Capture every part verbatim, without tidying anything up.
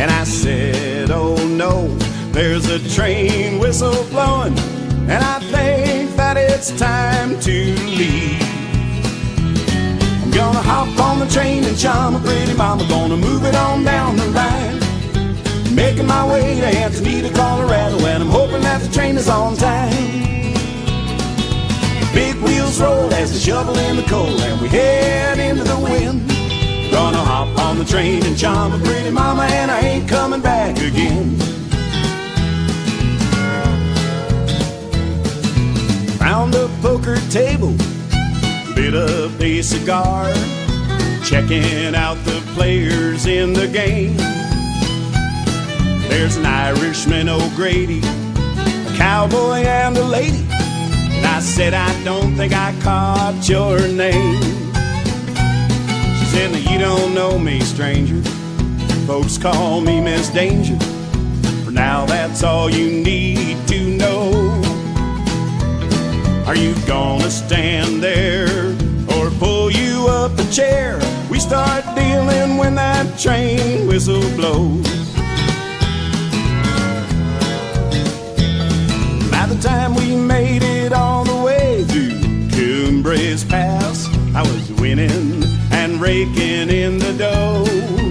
And I said, oh no, there's a train whistle blowing, and I think that it's time to leave. I'm gonna hop on the train and chum a pretty mama, gonna move it on down the line, making my way to Antonita, Colorado, and I'm hoping that the train is on time. Big wheels roll as they shovel in the coal, and we head into the wind. Gonna hop on the train and chum a pretty mama, and I ain't coming back again. Found a poker table, lit up a cigar, checking out the players in the game. There's an Irishman, O'Grady, a cowboy and a lady. And I said, I don't think I caught your name. She said, now you don't know me, stranger. Folks call me Miss Danger. For now, that's all you need to know. Are you gonna stand there or pull you up a chair? We start dealing when that train whistle blows. By the time we made it all the way through Cumbres Pass, I was winning and raking in the dough.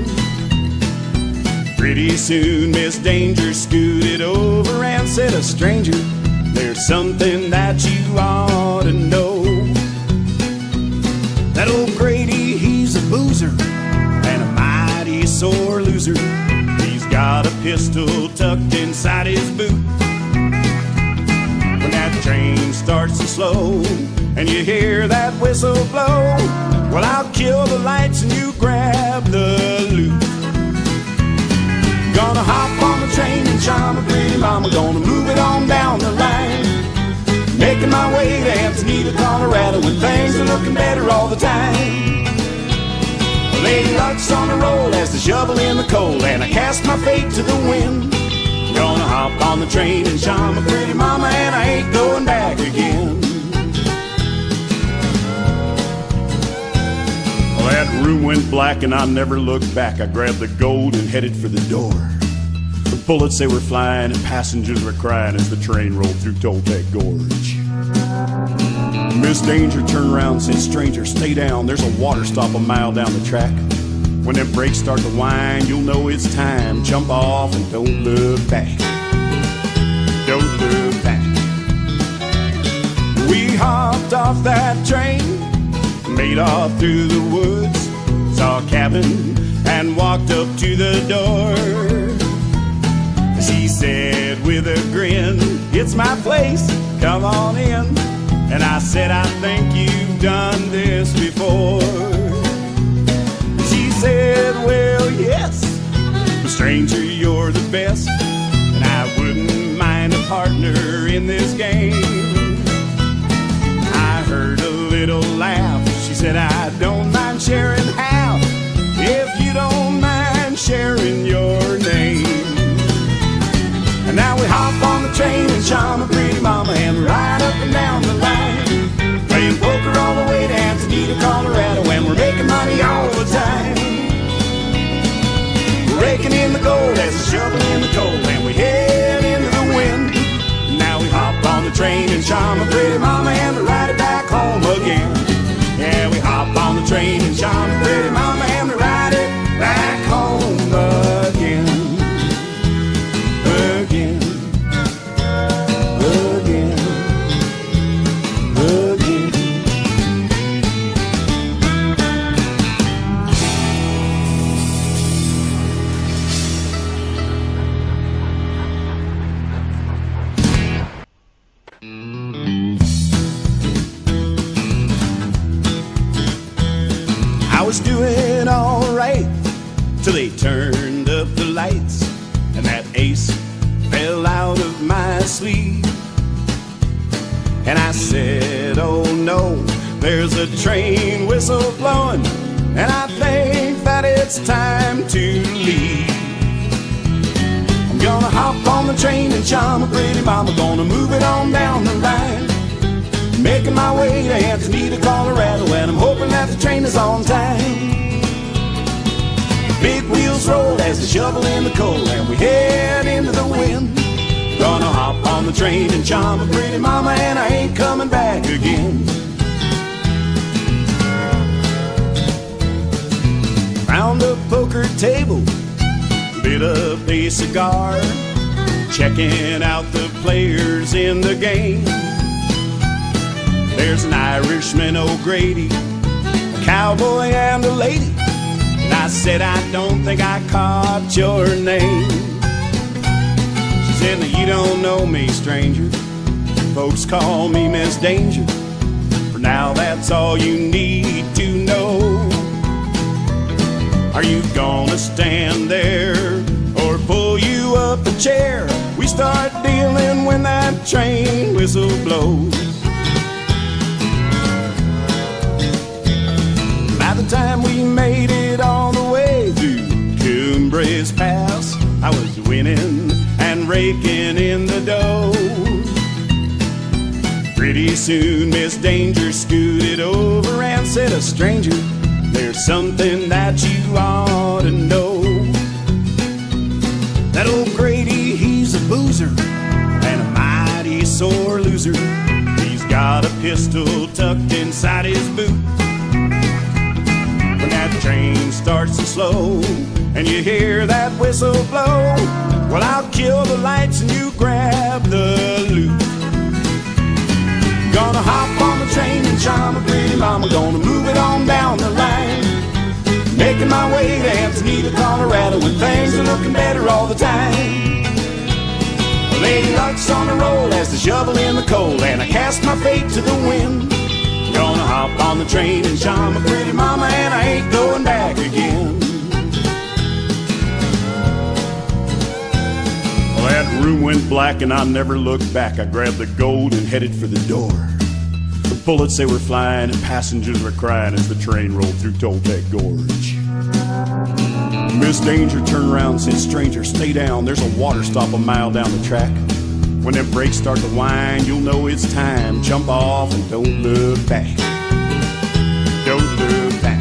Pretty soon Miss Danger scooted over and said, a stranger, there's something that you ought to know. That old Grady, he's a boozer and a mighty sore loser. He's got a pistol tucked inside his boot. When that train starts to slow and you hear that whistle blow, well, I'll kill the lights and you grab the loot. Gonna hop on the train and chum a pretty mama, gonna move it on down the line, making my way to Antonita, Colorado, when things are looking better all the time. Lady Luck's on the roll as they shovel in the coal, and I cast my fate to the wind. Gonna hop on the train and chum a pretty mama, and I ain't going back again. Well, that room went black and I never looked back. I grabbed the gold and headed for the door. The bullets, they were flying and passengers were crying as the train rolled through Toltec Gorge. Miss Danger turned around and said, stranger, stay down. There's a water stop a mile down the track. When them brakes start to whine, you'll know it's time. Jump off and don't look back. Don't look back. We hopped off that train, made off through the woods, saw a cabin and walked up to the door. She said with a grin, it's my place, come on in. And I said, I think you've done this before. She said, well, yes, but stranger, you're the best, and I wouldn't mind a partner in this game. I heard a little laugh. She said, I don't mind sharing half, if you don't mind sharing your name. And now we hop on the train and chum a pretty mama, and ride up and down the line, playing poker all the way to Antonita, Colorado, and we're making money all the time. We're raking in the gold as we shovel in the coal, and we head into the wind. Now we hop on the train and chum a pretty mama, and we ride it back home again. Yeah, we hop on the train and chum a pretty mama, and we ride it back home again. Again. Again. Again. I was doing all right till they turned up the lights, and that ace fell out of my sleeve. And I said, oh no, there's a train whistle blowing, and I think that it's time to leave. I'm gonna hop on the train and chum a pretty mama, gonna move it on down the line, making my way to Antonita, Colorado, and I'm hoping that the train is on time. Big wheels wheels roll as they shovel in the coal, and we head into the wind. Gonna hop on the train and charm a pretty mama, and I ain't coming back again. Found a poker table, lit up a cigar, checking out the players in the game. There's an Irishman, O'Grady, a cowboy and a lady. And I said, I don't think I caught your name. She said, now you don't know me, stranger. Folks call me Miss Danger. For now, that's all you need to know. Are you gonna stand there or pull you up a chair? We start dealing when that train whistle blows. By the time we made it all the way through Cumbres Pass, I was winning and raking in the dough. Pretty soon Miss Danger scooted over and said, a stranger, there's something that you ought to know. That old Grady, he's a boozer and a mighty sore loser. He's got a pistol tucked inside his boot. When that train starts to slow and you hear that whistle blow, well, I'll kill the lights and you grab the loot. Gonna hop on the train and charm a pretty mama, gonna move it on down the line, making my way to Antonita, Colorado, when things are looking better all the time. Lady Luck's on the roll as they shovel in the coal, and I cast my fate to the wind. Gonna hop on the train and charm a pretty mama, and I ain't going back again. Well, that room went black and I never looked back. I grabbed the gold and headed for the door. The bullets, they were flying and passengers were crying as the train rolled through Toltec Gorge. Miss Danger turned around and said, stranger, stay down. There's a water stop a mile down the track. When them brakes start to whine, you'll know it's time. Jump off and don't look back. Don't look back.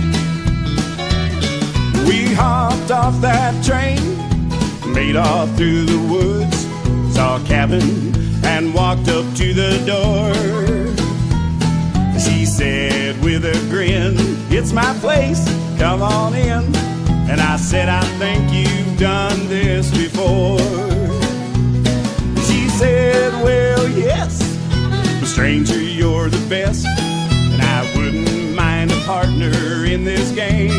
We hopped off that train, made off through the woods, saw a cabin and walked up to the door. She said with a grin, it's my place, come on in. And I said, I think you've done this before. She said, well, yes, but stranger, you're the best, and I wouldn't mind a partner in this game.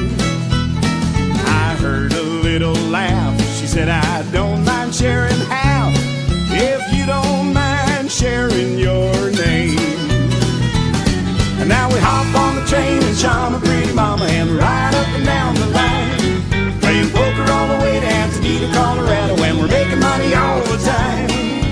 I heard a little laugh. She said, I don't mind sharing half, if you don't mind sharing your name. And now we hop on the train and charm a pretty mama, and ride up and down the line, playing poker all the way to Antonita, Colorado, and we're making money all the time.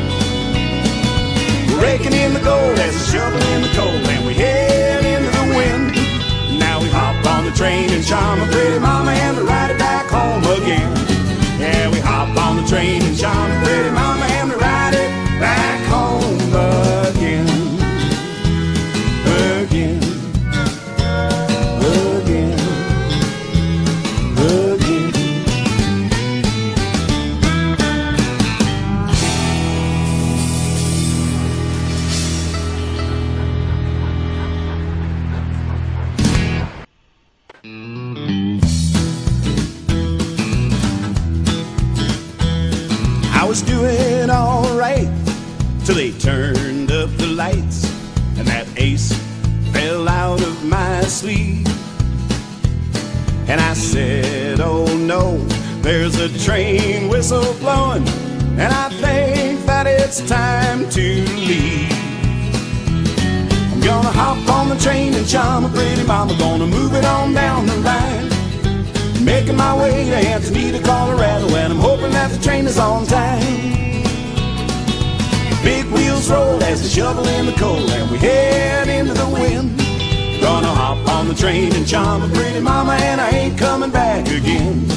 We're raking in the gold as we shovel in the coal, and we head into the wind. Now we hop on the train and charm a pretty mama, and we ride it back home again. Yeah, we hop on the train and charm a pretty mama, and we ride it back home again. Again, again, again. I was doing all right till they turned up the lights, and that ace fell out of my sleeve. And I said, oh no, there's a train whistle blowing, and I think that it's time to leave. I'm gonna hop on the train and charm a pretty mama, gonna move it on down the line, making my way to Antonita, Colorado, and I'm hoping that the train is on time. Big wheels roll as they shovel in the coal, and we head into the wind. Gonna hop on the train and charm a pretty mama, and I ain't coming back again.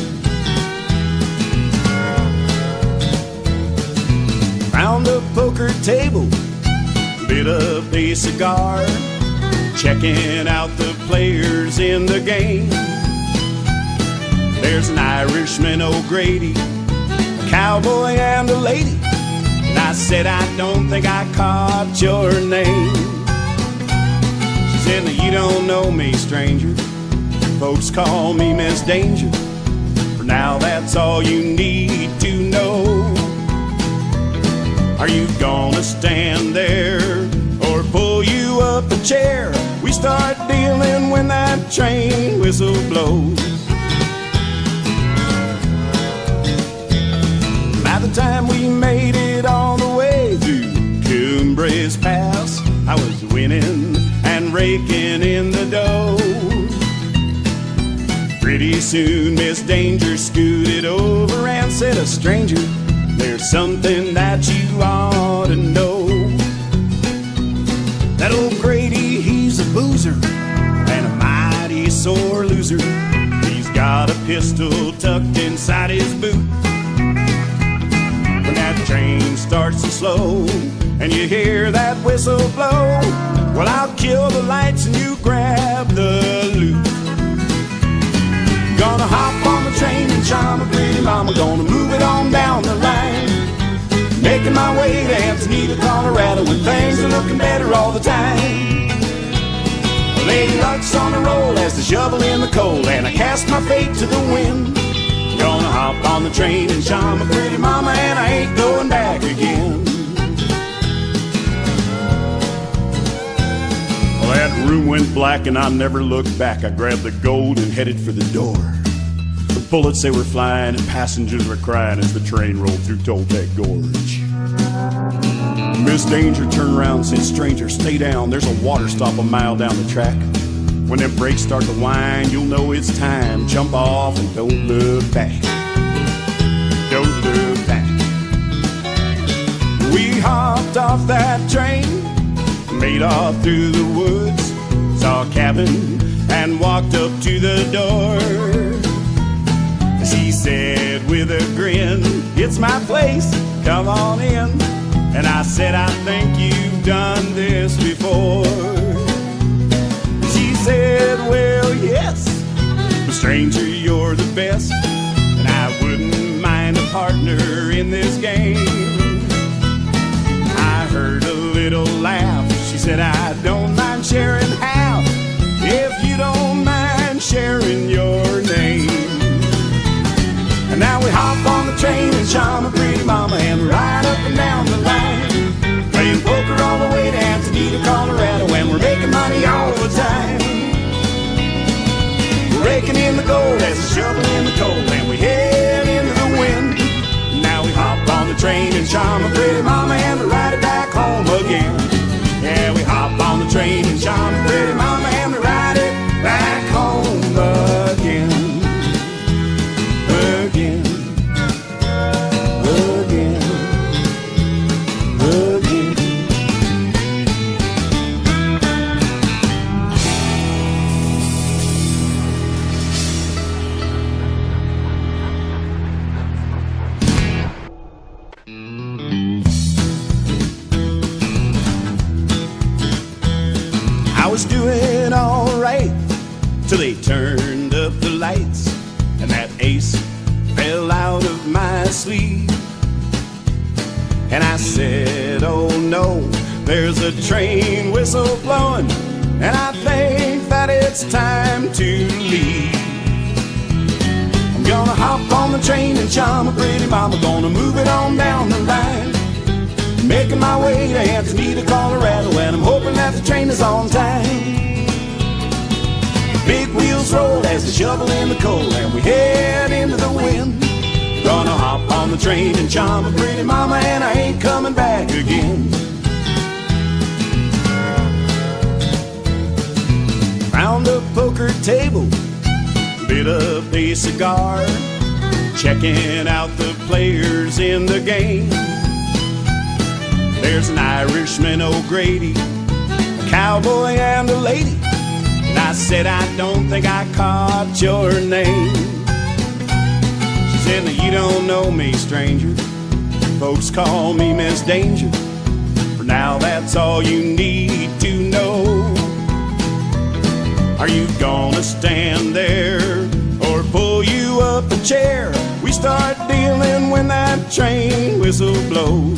Found a poker table, lit up a cigar, checking out the players in the game. There's an Irishman, O'Grady, a cowboy and a lady. And I said, I don't think I caught your name. She said, now you don't know me, stranger. Folks call me Miss Danger. For now, that's all you need to know. Are you gonna stand there or pull you up a chair? We start dealing when that train whistle blows. By the time we made it all the way through Cumbres Pass, I was winning and raking in the dough. Pretty soon Miss Danger scooted over and said, a stranger, there's something that you ought to know. That old Grady, he's a boozer and a mighty sore loser. He's got a pistol tucked inside his boot. When that train starts to slow and you hear that whistle blow, well, I'll kill the lights and you grab the loot. Gonna hop on the train and charm a pretty mama, gonna move it on down the line. Making my way to Antonita, Colorado, when things are looking better all the time. Lady Luck's on the roll as the shovel in the coal, and I cast my fate to the wind. Gonna hop on the train and charm a pretty mama, and I ain't going back again. Well, that room went black and I never looked back. I grabbed the gold and headed for the door. The bullets, they were flying and passengers were crying as the train rolled through Toltec Gorge. Miss Danger turned around and said, stranger, stay down. There's a water stop a mile down the track. When them brakes start to whine, you'll know it's time. Jump off and don't look back. Don't look back. We hopped off that train, made off through the woods, saw a cabin and walked up to the door. She said with a grin, it's my place, come on in. And I said, I think you've done this before. She said, well, yes, but stranger, you're the best, and I wouldn't mind a partner in this game. I heard a little laugh. She said, I don't mind sharing half, if you don't mind sharing your name. And now we hop on the train and charm a pretty mama and ride up and down the line, playing poker all the way to Antonita, Colorado, and we're making money all the time. We're raking in the gold as a shovel in the coal, and we head into the wind. Now we hop on the train and charm a pretty mama and we ride it back home again. Yeah, we hop on the train and charm a pretty mama and we ride it back home again. Again, again, again. I was doing all right till they turned up the lights, and that ace fell out of my sleeve. And I said, oh no, there's a train whistle blowing, and I think that it's time to leave. I'm gonna hop on the train and charm a pretty mama, gonna move it on down the line, making my way to Antonita, Colorado, and I'm hoping that the train is on time. Big wheels roll as the shovel in the coal, and we head into the wind. Gonna hop on the train and charm a pretty mama, and I ain't coming back again. Found a poker table, lit up a cigar, checking out the players in the game. There's an Irishman, O'Grady, a cowboy and a lady. And I said, I don't think I caught your name. She said, now you don't know me, stranger. Folks call me Miss Danger. For now, that's all you need to know. Are you gonna stand there or pull you up up a chair. We start dealing when that train whistle blows.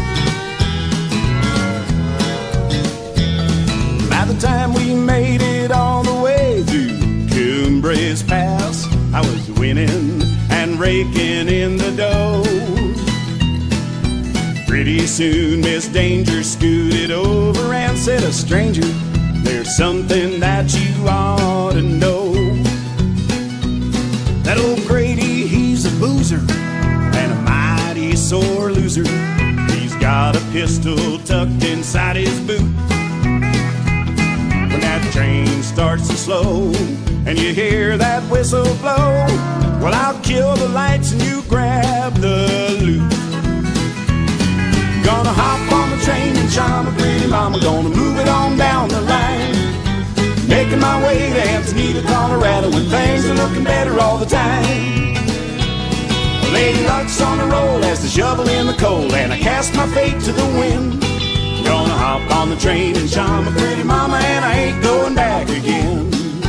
By the time we made it all the way through Cumbres Pass, I was winning and raking in the dough. Pretty soon Miss Danger scooted over and said, "A stranger, there's something that you ought to know. That old Grady, he's a boozer and a mighty sore loser. He's got a pistol tucked inside his boot. When that train starts to slow and you hear that whistle blow, well, I'll kill the lights and you grab the loot. Gonna hop on the train and charm a pretty mama, gonna move it on down the line, making my way to Antonita, Colorado, when things are looking better all the time. Lady Luck's on the roll as the shovel in the coal, and I cast my fate to the wind. Gonna hop on the train and charm a pretty mama, and I ain't going back again.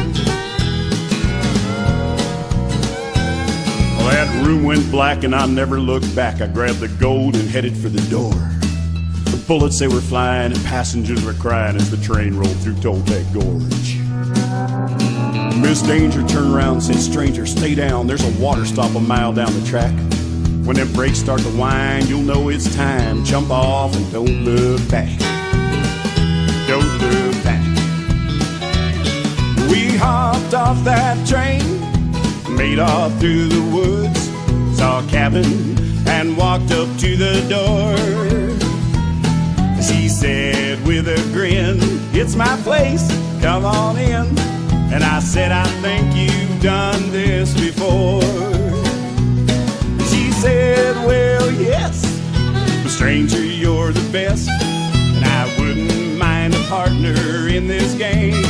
Well, that room went black and I never looked back. I grabbed the gold and headed for the door. The bullets, they were flying and passengers were crying as the train rolled through Toltec Gorge. Miss Danger turned around and said, "Stranger, stay down. There's a water stop a mile down the track. When them brakes start to whine, you'll know it's time. Jump off and don't look back. Don't look back." We hopped off that train, made off through the woods, saw a cabin and walked up to the door. She said with a grin, "It's my place, come on in." And I said, "I think you've done this before." She said, "Well, yes, but stranger, you're the best, and I wouldn't mind a partner in this game."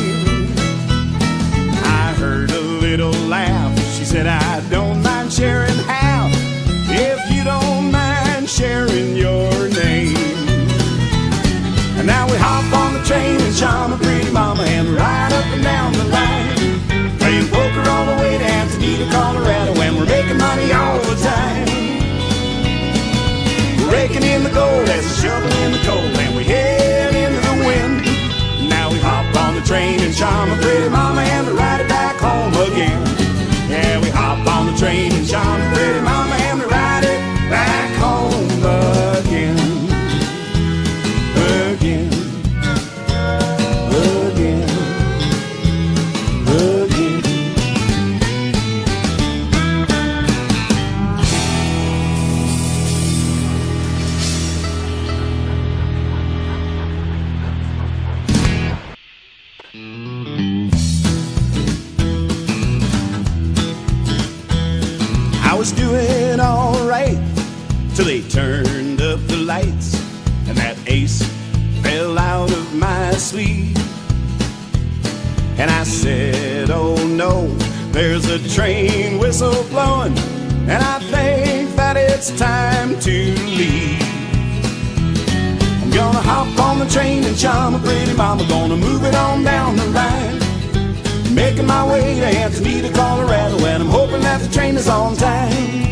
I heard a little laugh. She said, "I don't mind sharing half, if you don't mind sharing your name." And now we hop on the train and charm a pretty mama and ride up and down the line, playing poker all the way to Antonita, Colorado, and we're making money all the time. We're raking in the gold as a shovel in the coal, and we head into the wind. Now we hop on the train and charm a pretty mama and we ride it back home again. Yeah, we hop on the train and charm a pretty mama and we ride it back home again. Again. Again. Again. I was doing all right till they turned up the lights and that ace fell out of my sleeve. And I said, "Oh no, there's a train whistle blowing, and I think that it's time to leave. I'm gonna hop on the train and charm a pretty mama, gonna move it on down the line, making my way to Antonita, Colorado, and I'm hoping that the train is on time."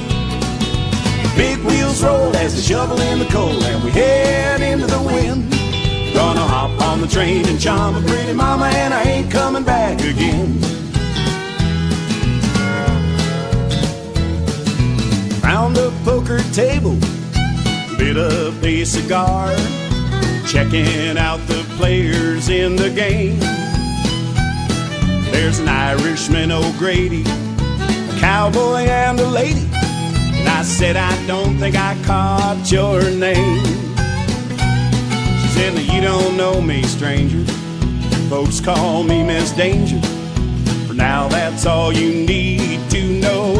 Big wheels roll as the shovel in the coal, and we head into the wind. Gonna hop on the train and charm a pretty mama, and I ain't coming back again. Found a poker table, lit up a cigar, checking out the players in the game. There's an Irishman, O'Grady, a cowboy and a lady. And I said, "I don't think I caught your name." She said, "No, you don't know me, stranger. Folks call me Miss Danger. For now, that's all you need to know.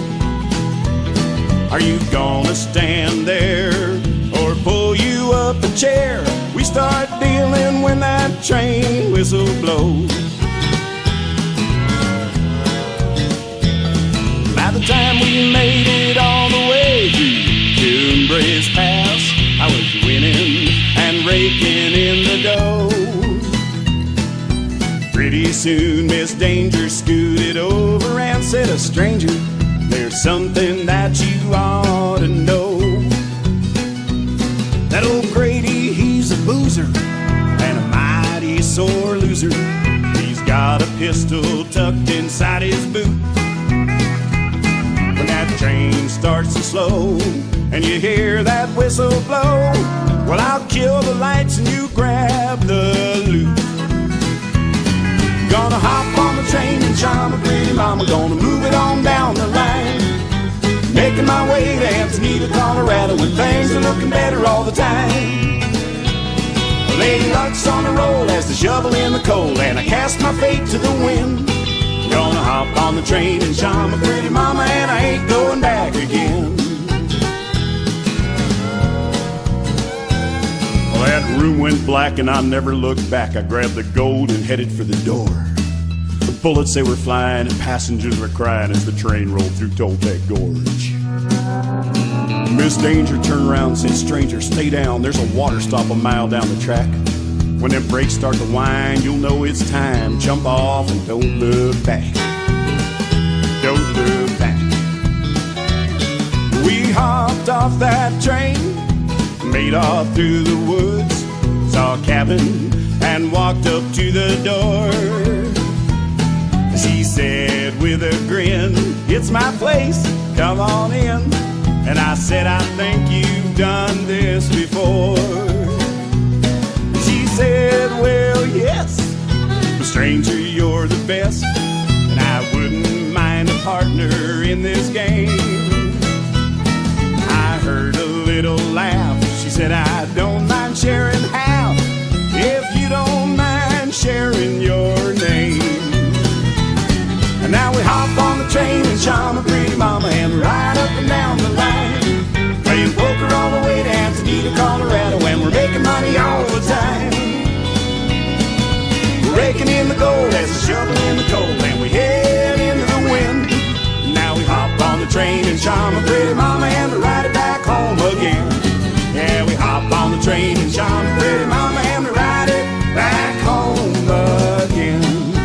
Are you gonna stand there or pull you up a chair? We start dealing when that train whistle blows." By the time we made it all the way through Cumbres Pass, I was winning and raking in the dough. Pretty soon Miss Danger scooted over and said, "A stranger, something that you ought to know. That old Grady, he's a boozer and a mighty sore loser. He's got a pistol tucked inside his boot. When that train starts to slow and you hear that whistle blow, well, I'll kill the lights and you grab the loot. Gonna hop on the train and charm a pretty mama, gonna move it on down the line, making my way to Antonita, Colorado, when things are looking better all the time. Lady Luck's on the roll as the shovel in the coal, and I cast my fate to the wind. Gonna hop on the train and charm a pretty mama, and I ain't going back again. Well, that room went black and I never looked back. I grabbed the gold and headed for the door. The bullets, they were flying and passengers were crying as the train rolled through Toltec Gorge. Miss Danger turned around and said, "Stranger, stay down. There's a water stop a mile down the track. When them brakes start to whine, you'll know it's time. Jump off and don't look back. Don't look back." We hopped off that train, made off through the woods, saw a cabin and walked up to the door. She said with a grin, "It's my place, come on in." And I said, "I think you've done this before." She said, "Well, yes, but stranger, you're the best, and I wouldn't mind a partner in this game." I heard a little laugh. She said, "I don't mind sharing half, if you don't mind sharing your name." And now we hop on the train and charm a pretty mama and ride up and down the line, playing poker all the way to Antonita, Colorado, and we're making money all the time. We're raking in the gold as a shovel in the coal, and we head into the wind. Now we hop on the train and charm a pretty mama and we ride it back home again. Yeah, we hop on the train and charm a pretty mama and we ride it back home again.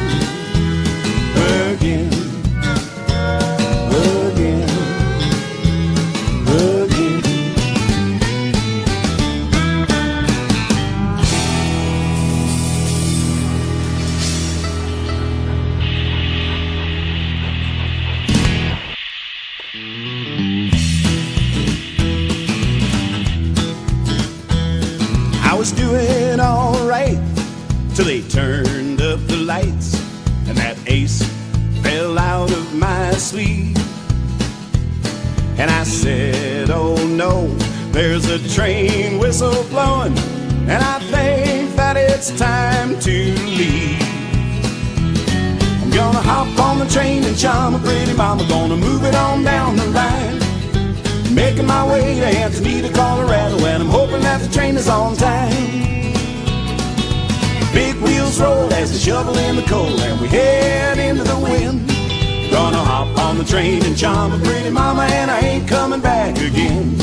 Again. Again. Again. I was doing all right till they turned up the lights and that ace fell out of my sleeve. And I said, "Oh no, there's a train whistle blowing, and I think that it's time to leave. I'm gonna hop on the train and charm a pretty mama, gonna move it on down the line, making my way to Antonita, Colorado, and I'm hoping that the train is on time." Big wheels roll as the shovel in the coal, and we head into the wind. Gonna hop on the train and charm a pretty mama, and I ain't coming back again.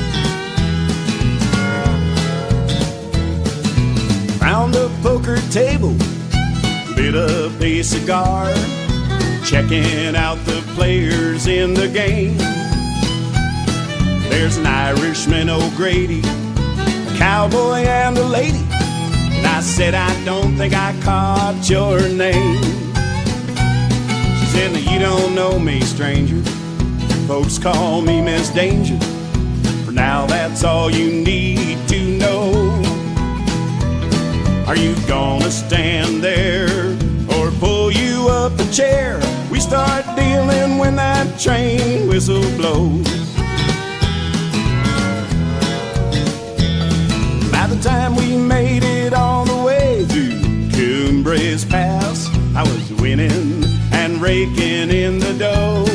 Found a poker table, lit up a cigar, checking out the players in the game. There's an Irishman, O'Grady, a cowboy and a lady. And I said, "I don't think I caught your name." She said, "Now you don't know me, stranger. Folks call me Miss Danger. For now, that's all you need to know. Are you gonna stand there or pull you up a chair? We start dealing when that train whistle blows." By the time we made it all the way through Cumbres Pass, I was winning and raking in the dough.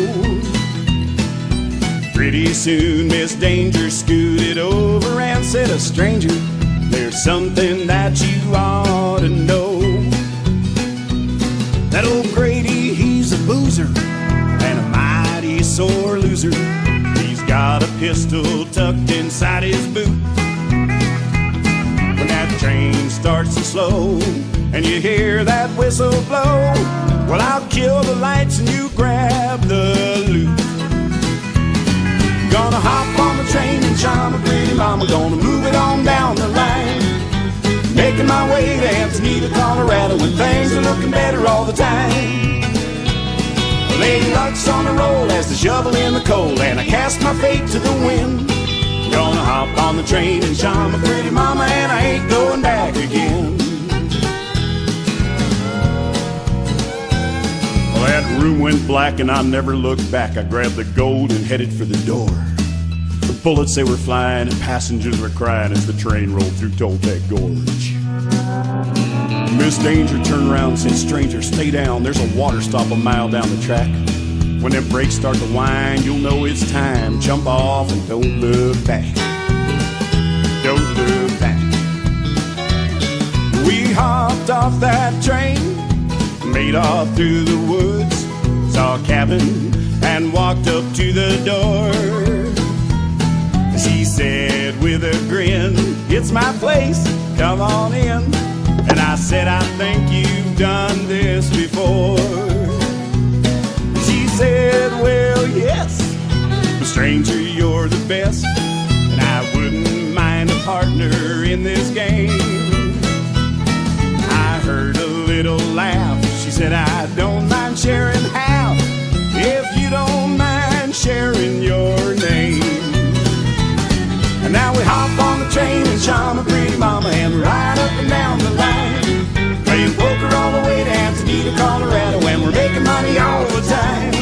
Pretty soon Miss Danger scooted over and said, "A stranger, there's something that you ought to know. That old Grady, he's a boozer and a mighty sore loser. He's got a pistol tucked inside his boot. When that train starts to slow and you hear that whistle blow, well, I'll kill the lights and you grab the loot. things are looking better all the time. Lady Luck's on a roll as the shovel in the coal, and I cast my fate to the wind. Gonna hop on the train and charm a pretty mama, and I ain't going back again. Well, that room went black and I never looked back. I grabbed the gold and headed for the door. The bullets, they were flying and passengers were crying as the train rolled through Toltec Gorge. Miss Danger turned around and said, stranger, stay down. There's a water stop a mile down the track. When them brakes start to whine, you'll know it's time. Jump off and don't look back. Don't look back. We hopped off that train, made off through the woods, saw a cabin and walked up to the door. She said with a grin, it's my place, come on in. And I said, I think you've done this before. She said, well, yes, but stranger, you're the best, and I wouldn't mind a partner in this game. I heard a little laugh. She said, I don't mind sharing half, if you don't mind sharing your name. And now we hop on the train and charm a pretty mama and ride up and down the line, playing poker all the way to Antonita, Colorado, and we're making money all the time.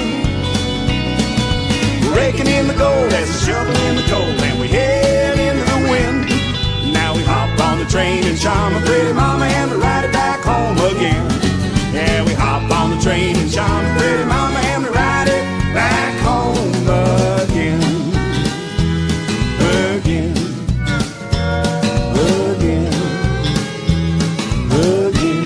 We're raking in the gold as a shovel in the coal, and we head into the wind. Now we hop on the train and charm a pretty mama and we ride it back home again. Yeah, we hop on the train and charm a pretty mama and we ride it back home again. Again. Again. Again.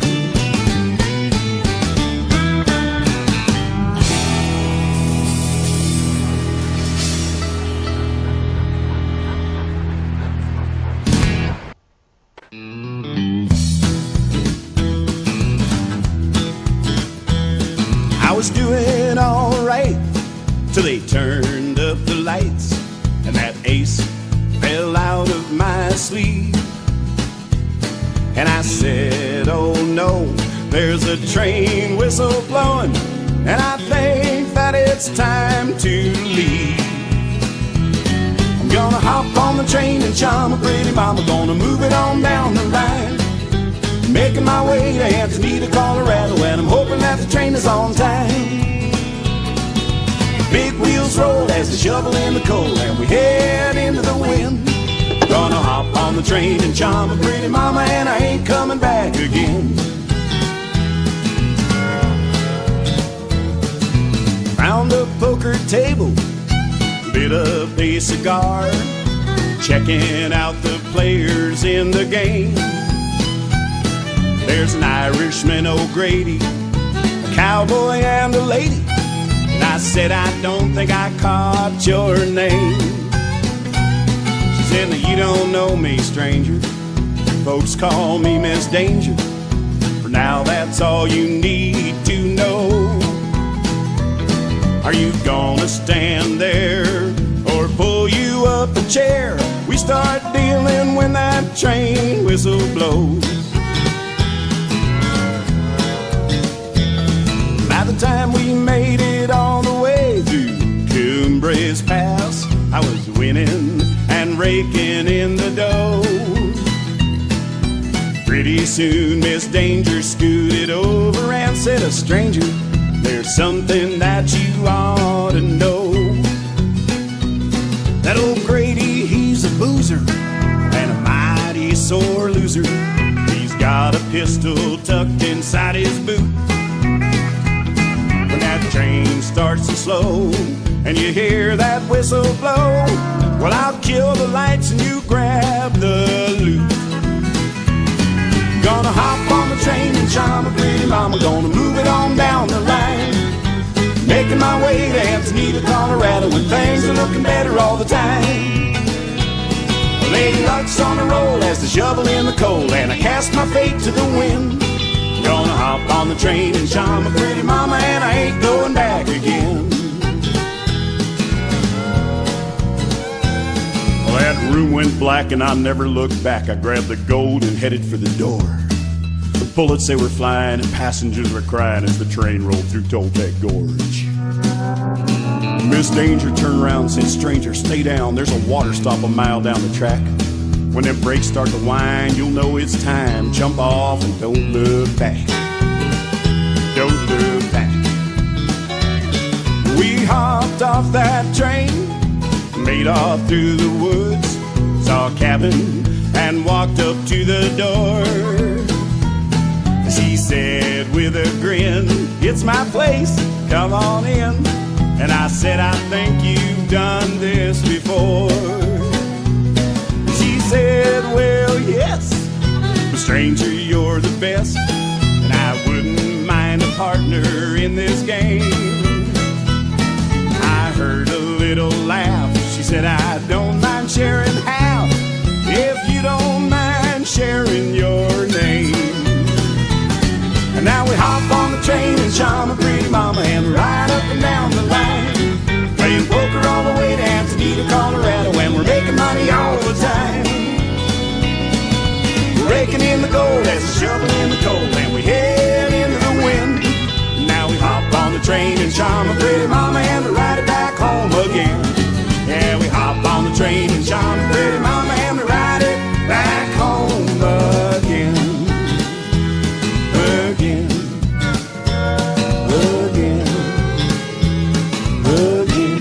I was doing all right till they turned up the lights, and that ace fell out of my sleeve. And I said, oh no, there's a train whistle blowing, and I think that it's time to leave. I'm gonna hop on the train and charm a pretty mama, gonna move it on down the line, making my way to Antonita, Colorado, and I'm hoping that the train is on time. Big wheels roll as the shovel in the coal, and we head into the wind. Gonna hop on the train and charm a pretty mama, and I ain't coming back again. Found a poker table, lit up a cigar, checking out the players in the game. There's an Irishman, O'Grady, a cowboy and a lady. And I said, I don't think I caught your name. She said, now you don't know me, stranger. Folks call me Miss Danger. For now, that's all you need to know. Are you gonna stand there or pull you up a chair? We start dealing when that train whistle blows. By the time we made it all the way through Cumbres Pass, I was winning and raking in the dough. Pretty soon Miss Danger scooted over and said, a stranger, there's something that you ought to know. That old Grady, he's a boozer and a mighty sore loser. He's got a pistol tucked inside his boot. When that train starts to slow and you hear that whistle blow, well, I'll kill the lights and you grab the loot. Gonna hop on the train and charm a pretty mama, gonna move it on down the line, making my way to Antonita, Colorado, when things are looking better all the time. Lady Luck's on a roll as the shovel in the coal, and I cast my fate to the wind. Gonna hop on the train and charm a pretty mama, and I ain't going back again. Well, that room went black and I never looked back. I grabbed the gold and headed for the door. The Bullets, they were flying and passengers were crying as the train rolled through Toltec Gorge. Miss Danger turned around and said, "Stranger, stay down. There's a water stop a mile down the track. When them brakes start to whine, you'll know it's time. Jump off and don't look back. Don't look back." We hopped off that train, made off through the woods, saw a cabin and walked up to the door. She said with a grin, "It's my place, come on in." And I said, "I think you've done this before." She said, "Well, yes, but stranger, you're the best, and I wouldn't mind a partner in this game." I heard a little laugh. She said, "I don't mind sharing half, if you don't mind sharing your name." And now we hop on the train and charm a pretty mama and ride up and down the line, playing poker all the way to Antonita, Colorado, and we're making money all the time. We're raking in the gold as a shovel in the coal, and we head into the wind. Now we hop on the train and charm a pretty mama and we ride it back home again. Yeah, we hop on the train and charm a pretty mama and we ride it back home again. Again. Again. Again.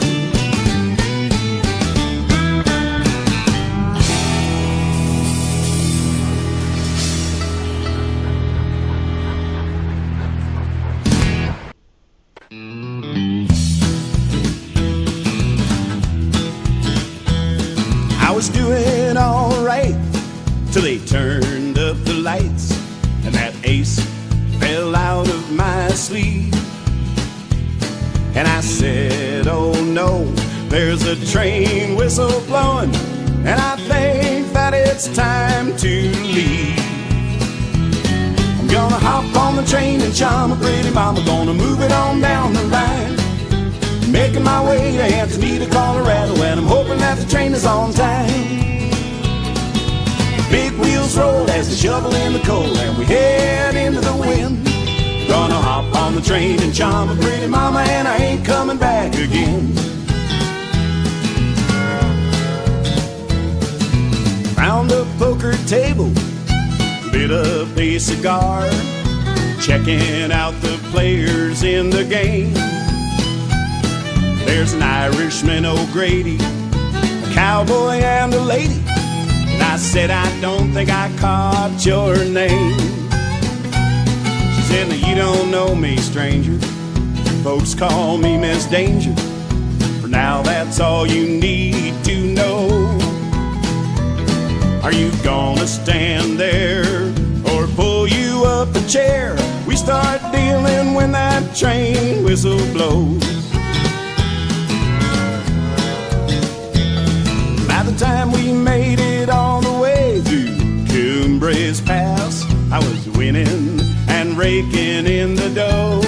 I was doing all right till they turned up the lights and that ace fell out of my sleeve. And I said, "Oh no, there's a train whistle blowing, and I think that it's time to leave. I'm gonna hop on the train and charm a pretty mama, gonna move it on down the line, making my way to Antonita, Colorado, and I'm hoping that the train is on time." Big wheels roll as they shovel in the coal, and we head into the wind. Gonna hop on the train and charm a pretty mama, and I ain't coming back again. Found a poker table, lit up a cigar, checking out the players in the game. There's an Irishman, O'Grady, a cowboy and a lady. And I said, "I don't think I caught your name." She said, "Now you don't know me, stranger. Folks call me Miss Danger. For now, that's all you need to know. Are you gonna stand there or pull you up a chair? We start dealing when that train whistle blows." By the time we made it all the way through Cumbres Pass, I was winning and raking in the dough.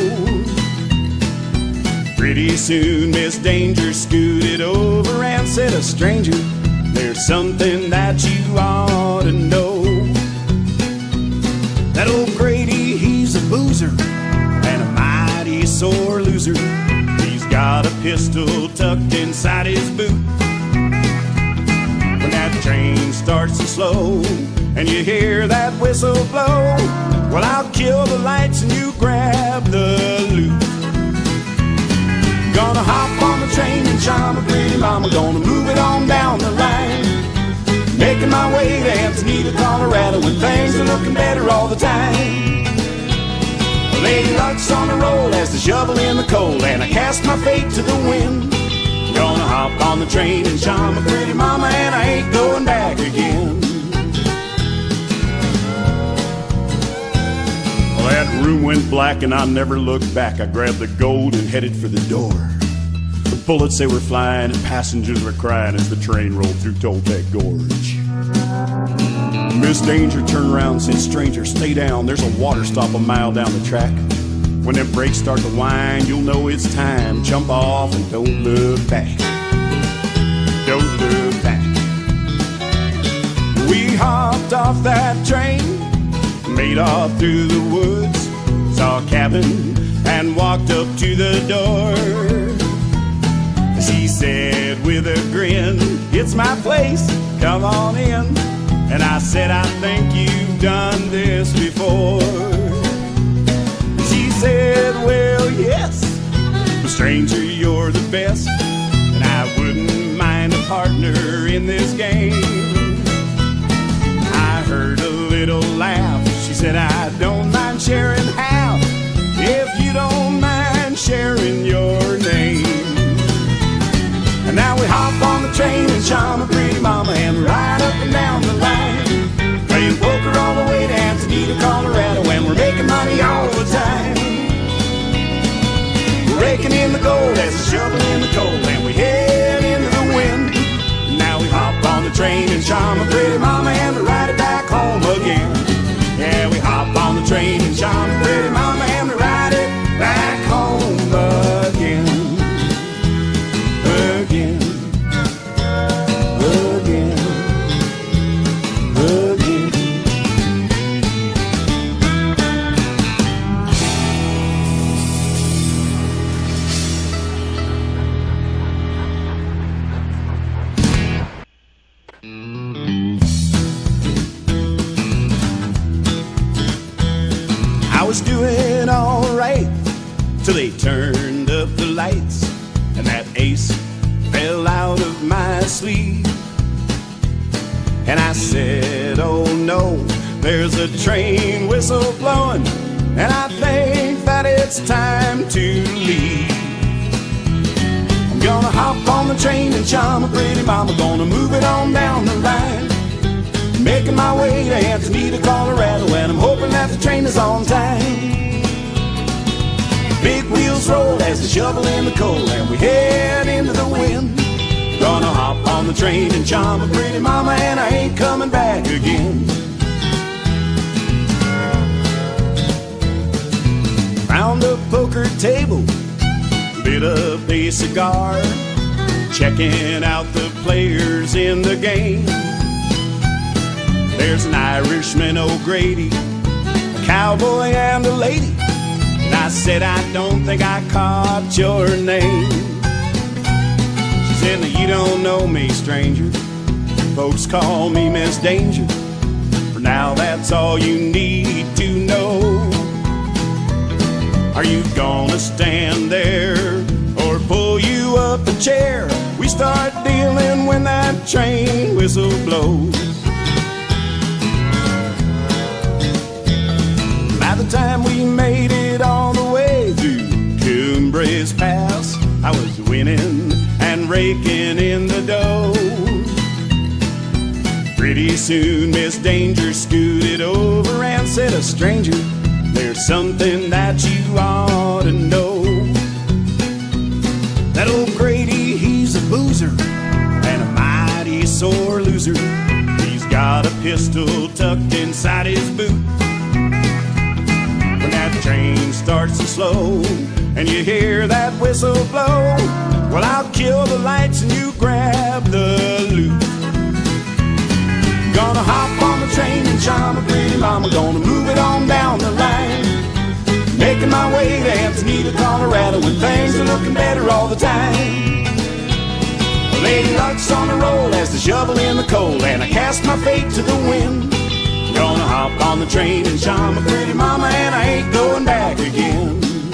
Pretty soon Miss Danger scooted over and said, "A stranger, there's something that you ought to know. That old Grady, he's a boozer and a mighty sore loser. He's got a pistol tucked inside his boot. When that train starts to slow and you hear that whistle blow, well, I'll kill the lights and you grab the loot. Gonna hop on the train and charm a pretty mama, gonna move it on down the line, making my way to Antonita, Colorado, when things are looking better all the time. Lady Luck's on the roll as the shovel in the coal, and I cast my fate to the wind. Gonna hop on the train and charm a pretty mama, and I ain't going back again. Well, that room went black and I never looked back. I grabbed the gold and headed for the door. The bullets, they were flying and passengers were crying as the train rolled through Toltec Gorge. Miss Danger turned around and said, "Stranger, stay down. There's a water stop a mile down the track. When them brakes start to whine, you'll know it's time. Jump off and don't look back. Don't look back." We hopped off that train, made made off through the woods, saw a cabin and walked up to the door. She said with a grin, "It's my place, come on in." And I said, "I think you've done this before." She said, "Well, yes, but stranger, you're the best, and I wouldn't mind a partner in this game." I heard a little laugh. She said, "I don't mind sharing half, if you don't mind sharing your name." And now we hop on the train and charm a pretty mama and ride up and down the line, playing poker all the way to Antonita, Colorado, and we're making money all the time. We're raking in the gold as a shovel in the coal, and we head into the wind. Now we hop on the train and charm a pretty mama and we ride it back home again. Yeah, we hop on the train and charm a pretty mama and we ride it back home again. Again. Again. Again. I was doing all right till they turned up the lights and that ace fell out of my sleeve. And I said, "Oh no, there's a train whistle blowing, and I think that it's time to leave. I'm gonna hop on the train and charm a pretty mama, gonna move it on down the line, making my way to Antonita, Colorado, and I'm hoping that the train is on time." Big wheels roll as the shovel in the coal, and we head into the wind. Gonna hop on the train and charm a pretty mama, and I ain't coming back again. Found a poker table, lit up a cigar, checking out the players in the game. There's an Irishman, O'Grady, a cowboy and a lady. And I said, "I don't think I caught your name." She said, "Now you don't know me, stranger. Folks call me Miss Danger. For now, that's all you need to know. Are you gonna stand there or pull you up a chair? We start dealing when that train whistle blows." By the time we made it all the way through Cumbres Pass, I was winning and raking in the dough. Pretty soon Miss Danger scooted over and said, "A stranger, there's something that you ought to know. That old Grady, he's a boozer and a mighty sore loser. He's got a pistol tucked inside his boot. When that train starts to slow and you hear that whistle blow, well, I'll kill the lights and you grab the loot. Gonna hop on the train and charm a pretty mama, gonna move it on down the line, making my way to Antonita, Colorado, when things are looking better all the time. Lady Luck's on the roll as the shovel in the coal, and I cast my fate to the wind. Gonna hop on the train and charm a pretty mama, and I ain't going back again.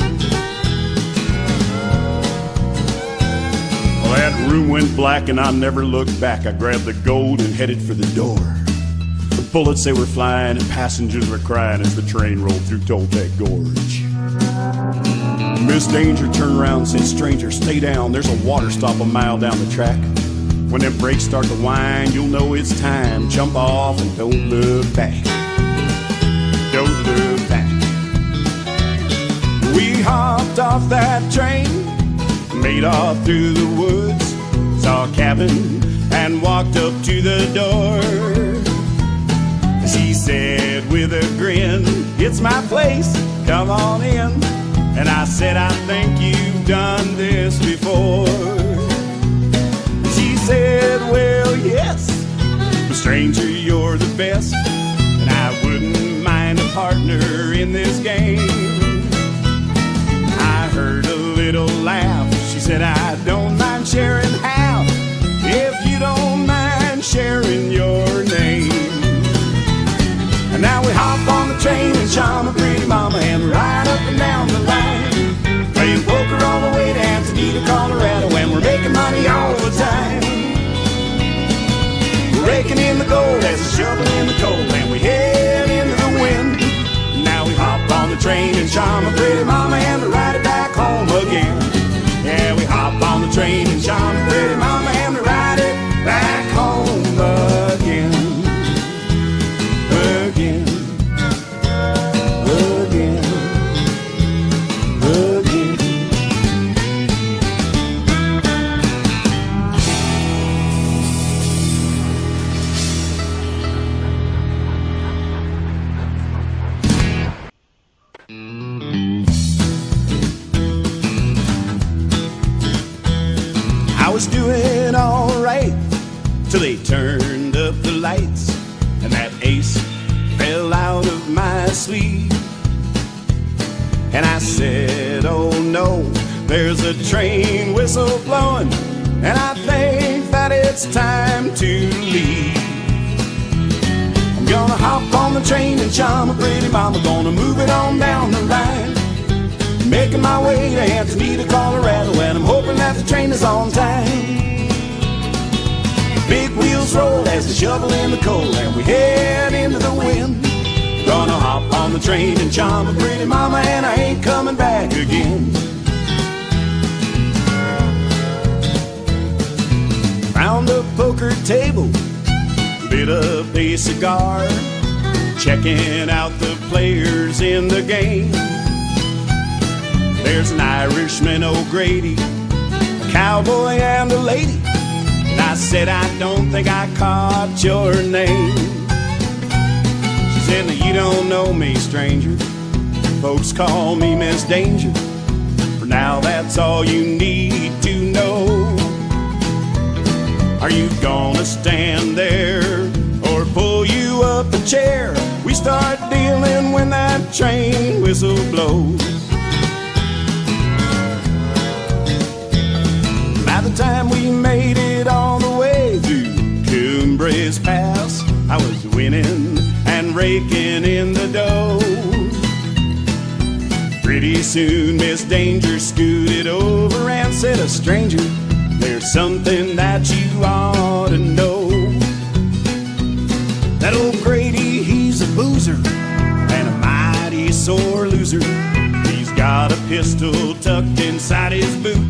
Well, that room went black and I never looked back. I grabbed the gold and headed for the door. The bullets, they were flying and passengers were crying as the train rolled through Toltec Gorge. Miss Danger turned around and said, "Stranger, stay down. There's a water stop a mile down the track. When them brakes start to whine, you'll know it's time. Jump off and don't look back. Don't look back." We hopped off that train, made off through the woods, saw a cabin and walked up to the door. She said with a grin, "It's my place, come on in." And I said, "I think you've done this before." She said, "Well, yes, but stranger, you're the best, and I wouldn't mind a partner raking in the gold as a shovel in the coal, and we head into the wind. Now we hop on the train and charm a pretty mama, and we ride it back home again. Yeah, we hop on the train and charm a pretty mama, and we ride it back home again. Again. Again. Again. I was doing all right till they turned up the lights, and that ace fell out of my sleeve. And I said, oh no, there's a train whistle blowing, and I think that it's time to leave. I'm gonna hop on the train and charm a pretty mama, gonna move it on down the line, making my way to Antonita, Colorado, and I'm hoping that the train is on time. Big wheels roll as they shovel in the coal, and we head into the wind. Gonna hop on the train and charm a pretty mama, and I ain't coming back again. Found a poker table, lit up a cigar, checking out the players in the game. There's an Irishman, O'Grady, a cowboy and a lady. And I said, I don't think I caught your name. She said, no, you don't know me, stranger. Folks call me Miss Danger. For now, that's all you need to know. Are you gonna stand there or pull you up a chair? We start dealing when that train whistle blows. By the time we made it all the way through Cumbres Pass, I was winning and raking in the dough. Pretty soon Miss Danger scooted over and said, a stranger, there's something that you ought to know. That old Grady, he's a boozer and a mighty sore loser. He's got a pistol tucked inside his boot.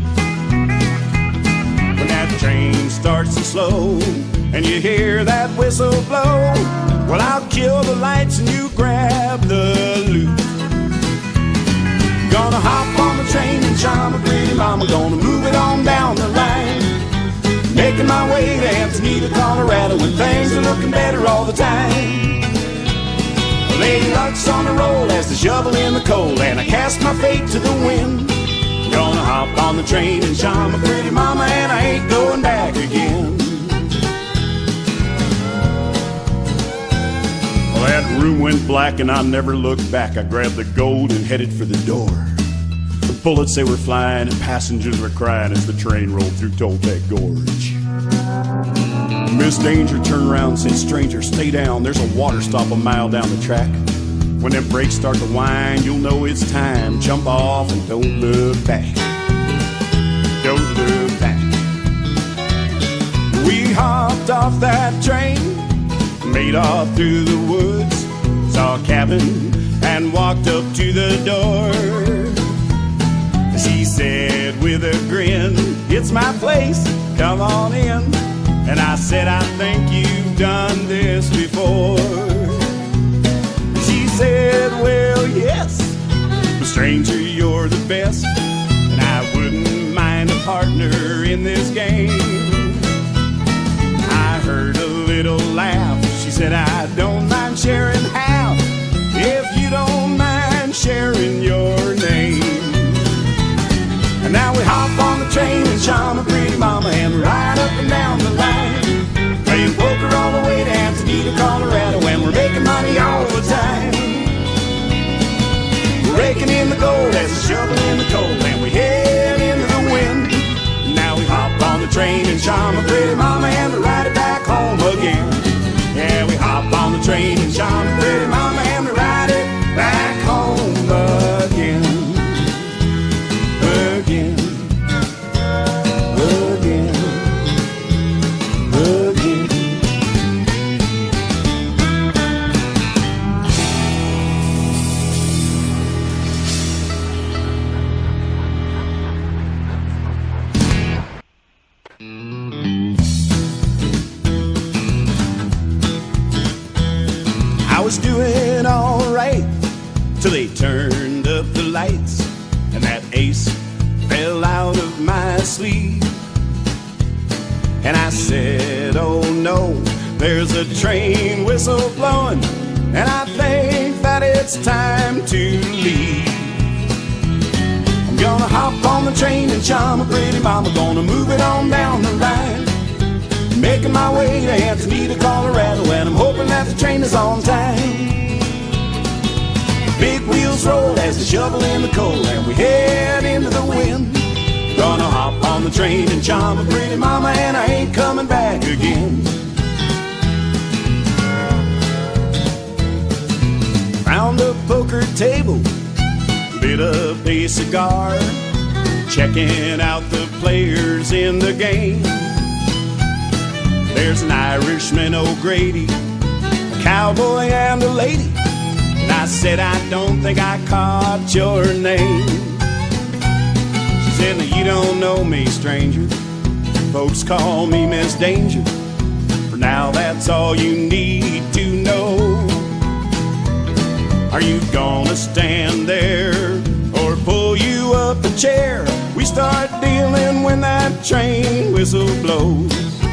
When that train starts to slow and you hear that whistle blow, well, I'll kill the lights and you grab the loot. Gonna hop on the train and charm a pretty mama, gonna move it on down the line, making my way to Antonita, Colorado, when things are looking better all the time. Lady Luck's on the roll as the shovel in the coal, and I cast my fate to the wind. Gonna hop on the train and charm a pretty mama, and I ain't going back again. Well, that room went black and I never looked back. I grabbed the gold and headed for the door. The bullets, they were flying and passengers were crying as the train rolled through Toltec Gorge. Miss Danger turned around and said, stranger, stay down. There's a water stop a mile down the track. When them brakes start to whine, you'll know it's time. Jump off and don't look back. Don't look back. We hopped off that train, made off through the woods, saw a cabin and walked up to the door. She said with a grin, it's my place, come on in. And I said, I think you've done this before. She said, well, yes, but stranger, you're the best, and I wouldn't mind a partner in this game. I heard a little laugh. She said, I don't mind sharing half, if you don't mind sharing your name. And now we hop on the train and charm a pretty mama, and ride up and down the line, playing poker all the way to Antonita, Colorado, and we're making money all the time. We're raking in the gold as a shovel in the coal, and we head into the wind. Now we hop on the train and charm a pretty mama, and we ride it back home again. Yeah, we hop on the train and charm a pretty mama, and we ride it back home again. Again. Again. Again. till they turned up the lights and that ace fell out of my sleeve. And I said, oh no, there's a train whistle blowing, and I think that it's time to leave. I'm gonna hop on the train and charm a pretty mama, gonna move it on down the line, making my way to Antonita, Colorado, and I'm hoping that the train is on time. Big wheels roll as they shovel in the coal, and we head into the wind. Gonna hop on the train and charm a pretty mama, and I ain't coming back again. Found a poker table, lit up a cigar, checking out the players in the game. There's an Irishman, O'Grady, a cowboy and a lady. And I said, I don't think I caught your name. She said, no, you don't know me, stranger. Folks call me Miss Danger. For now, that's all you need to know. Are you gonna stand there or pull you up a chair? We start dealing when that train whistle blows.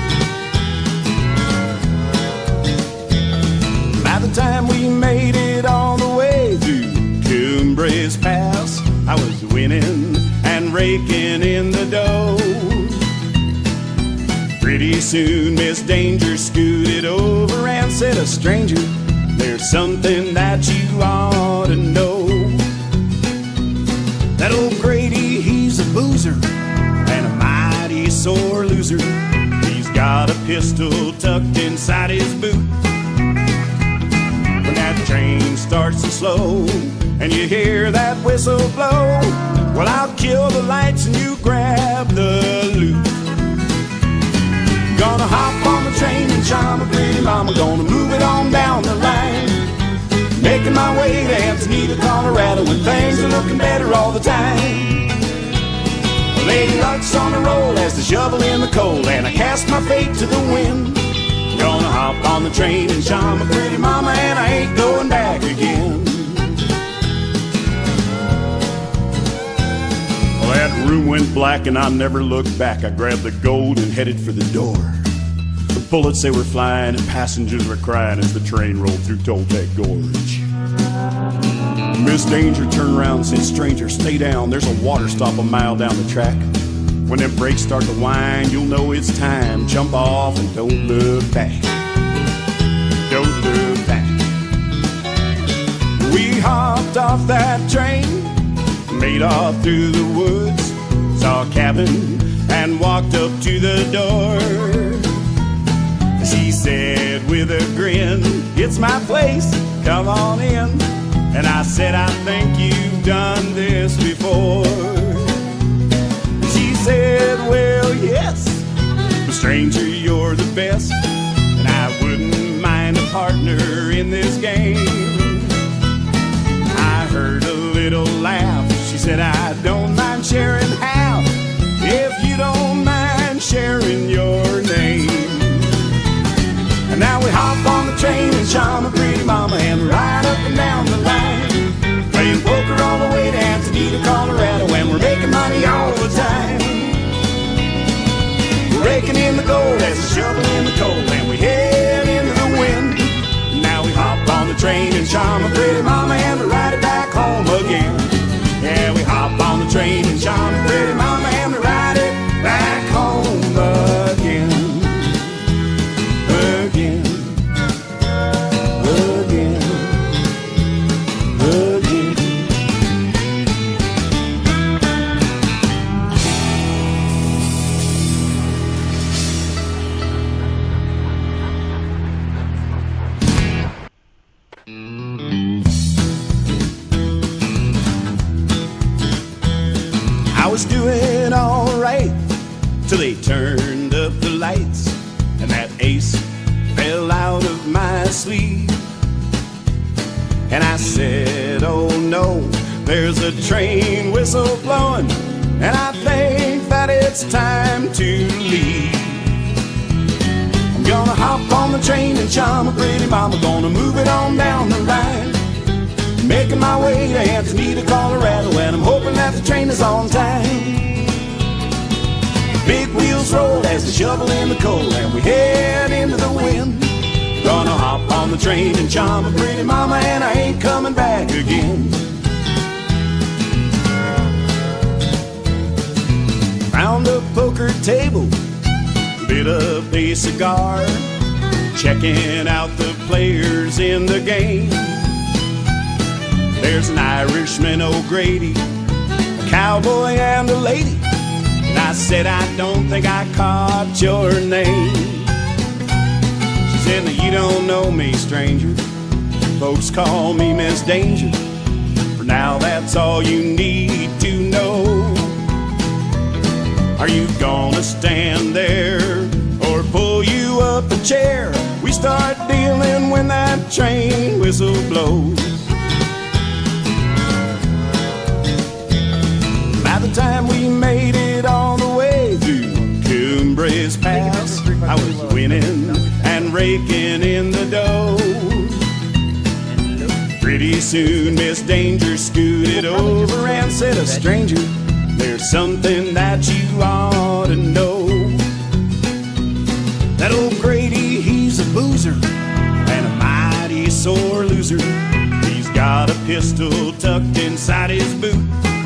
By the time we made it all the way through Cumbres Pass, I was winning and raking in the dough. Pretty soon Miss Danger scooted over and said, a stranger, there's something that you ought to know. That old Grady, he's a boozer and a mighty sore loser. He's got a pistol tucked inside his boot. When that train starts to slow and you hear that whistle blow, well, I'll kill the lights and you grab the loot. Gonna hop on the train and charm a pretty mama, gonna move it on down the line, making my way to Antonita, Colorado, when things are looking better all the time. Lady Luck's on the roll as the shovel in the coal, and I cast my fate to the wind. Gonna hop on the train and charm a pretty mama, and I ain't going back again. Well, that room went black and I never looked back. I grabbed the gold and headed for the door. The bullets, they were flying and passengers were crying as the train rolled through Toltec Gorge. Miss Danger turned around and said, stranger, stay down. There's a water stop a mile down the track. When them brakes start to whine, you'll know it's time. Jump off and don't look back. Don't look back. We hopped off that train, made off through the woods, saw a cabin and walked up to the door. She said with a grin, it's my place, come on in. And I said, I think you've done this before. She said, well, yes, but stranger, you're the best, and I wouldn't mind a partner in this game. I heard a little laugh. She said, I don't mind sharing half, if you don't mind sharing your name. And now we hop on the train and charm a pretty mama and ride up and down the line, playing poker all the way to Antonita, Colorado, and we're making money all the time. We're raking in the gold as a shovel in the coal, and we head into the wind. Now we hop on the train and charm a pretty mama and we ride it back home again. Yeah, we hop on the train and charm a pretty mama and we ride it back home again. Again. Again. Again. I was doing all right till they turned up the lights and that ace fell out of my sleeve. And I said, oh no, there's a train whistle blowing, and I think that it's time to leave. I'm gonna hop on the train and charm a pretty mama, gonna move it on down the line, make making my way to Antonita, Colorado, and I'm hoping that the train is on time. Big wheels roll as they shovel in the coal, and we head into the wind. Gonna hop on the train and charm a pretty mama, and I ain't coming back again. Found a poker table, lit up a cigar, checking out the players in the game. There's an Irishman, O'Grady, a cowboy and a lady. And I said, I don't think I caught your name. She said, now you don't know me, stranger. Folks call me Miss Danger. For now, that's all you need to know. Are you gonna stand there or pull you up a chair? We start dealing when that train whistle blows. By the time we made it all the way through Cumbres Pass, I was winning and raking in the dough. Pretty soon Miss Danger scooted over and said, a stranger, there's something that you ought to know. That old Grady, he's a boozer and a mighty sore loser. He's got a pistol tucked inside his boot.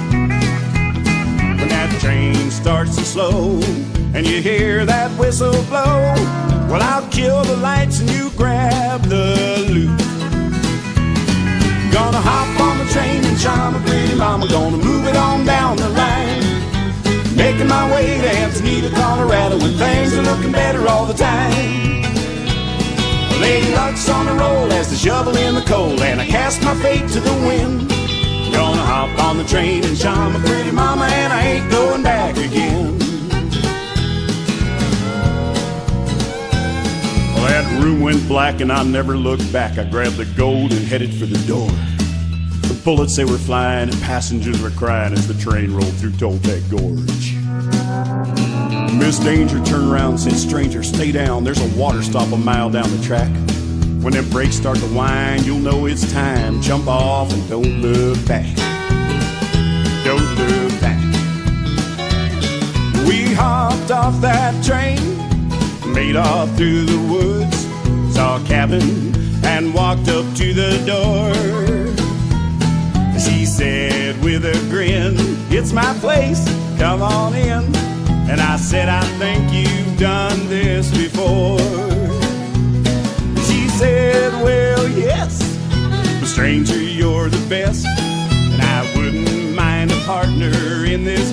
When that train starts to slow and you hear that whistle blow, well, I'll kill the lights and you grab the loot. Gonna hop on the train and charm a pretty mama, gonna move it on down the line. Making my way to Antonita, Colorado, when things are looking better all the time. Lady Luck's on the roll as the shovel in the coal, and I cast my fate to the wind. Gonna hop on the train and charm a pretty mama, and I ain't going back again. Well, that room went black and I never looked back. I grabbed the gold and headed for the door. The bullets, they were flying and passengers were crying as the train rolled through Toltec Gorge. Miss Danger turned around and said, stranger, stay down. There's a water stop a mile down the track. When them brakes start to whine, you'll know it's time. Jump off and don't look back. Don't look back. We hopped off that train, made off through the woods, saw a cabin and walked up to the door. She said with a grin, it's my place, come on in. And I said, I think you've done this before. She said, well, yes, but stranger, you're the best, and I wouldn't mind a partner in this